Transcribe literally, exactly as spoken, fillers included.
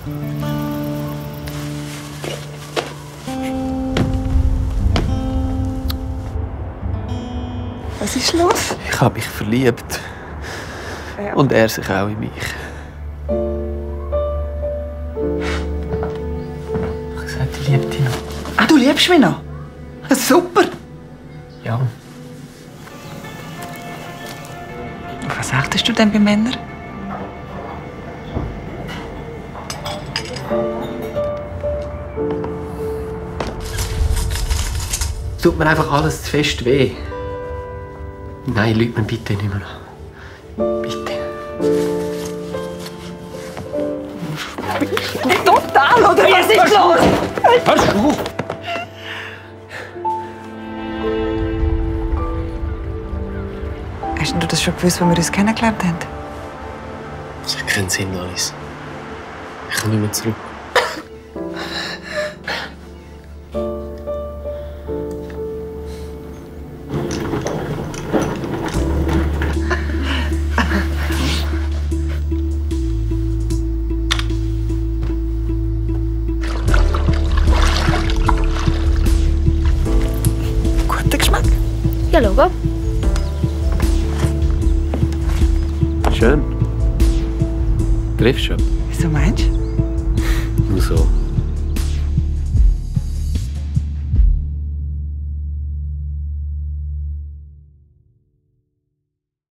Was ist los? Ich habe mich verliebt. Ja. Und er sich auch in mich. Ich habe gesagt, ich liebe dich noch. Ah, du liebst mich noch? Super! Ja. Was achtest du denn bei Männern? Es tut mir einfach alles zu fest weh. Nein, lüg mir bitte nicht mehr an. Bitte. Total, oder? Was ist los? Hörst du auf? Hast du das schon gewusst, als wir uns kennengelernt haben? Das hat keinen Sinn, Alice. Ich kann nicht mehr zurück. Guter Geschmack. Ja, Logo. Schön. Triffst schon? Wieso meinst du? Nur so.